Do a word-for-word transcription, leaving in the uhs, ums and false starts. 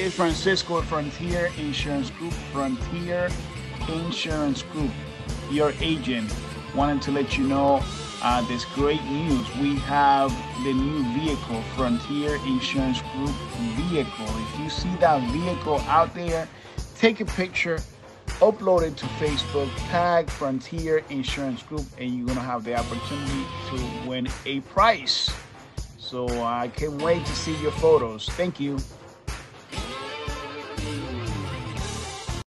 is Francisco with Frontier Insurance Group. Frontier Insurance Group, your agent. Wanted to let you know uh, this great news. We have the new vehicle, Frontier Insurance Group vehicle. If you see that vehicle out there, take a picture, upload it to Facebook, tag Frontier Insurance Group, and you're gonna have the opportunity to win a prize. So I can't wait to see your photos. Thank you.